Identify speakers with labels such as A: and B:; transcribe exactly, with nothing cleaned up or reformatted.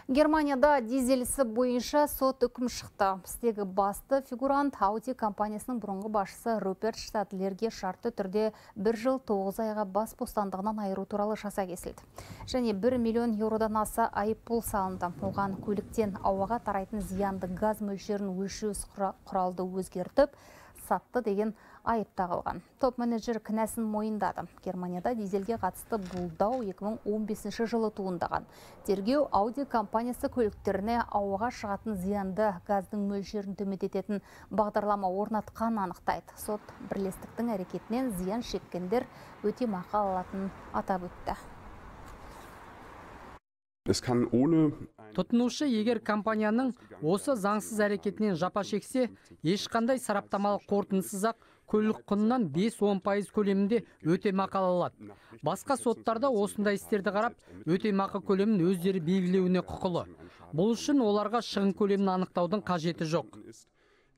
A: Германияда дизелісі бойынша сот үкім шықты. Біздегі басты фигурант Audi компаниясының бұрынғы басшысы Руперт Штадлерге шартты түрде бір жыл тоғыз айға бас бостандығынан айыру туралы жаза кесілді. Және бір миллион еуродан аса айыппұл салынды. Оған көліктен ауаға тарайтын зиянды газ мөлшерін өлшеу құралды өзгертіп, сатты деген айып тағылған. Топ-менеджер кінәсін мойындады. Германияда дизельге қатысты бұл дау екі мың он бесінші жылы туындаған. Тергеу Audi компаниясы көліктеріне ауаға шығатын зиянды газдың мөлшерін төмендететін бағдарлама орнатқан анықтайды. Сот бірлестіктің әрекетінен зиян шеккендер өтемақы алатынын атап өтті.
B: Тұтынушы егер компанияның осы заңсыз әрекетінен жапа шексе, ешқандай сараптамалық қорытындысыз-ақ көлік құнынан бес-он пайыз көлемінде өтемақы ала алады. Басқа соттарда осындай істерді қарап, өтемақы көлемін өздері белгілеуіне құқылы. Бұл үшін оларға шығын көлемін анықтаудың қажеті жоқ.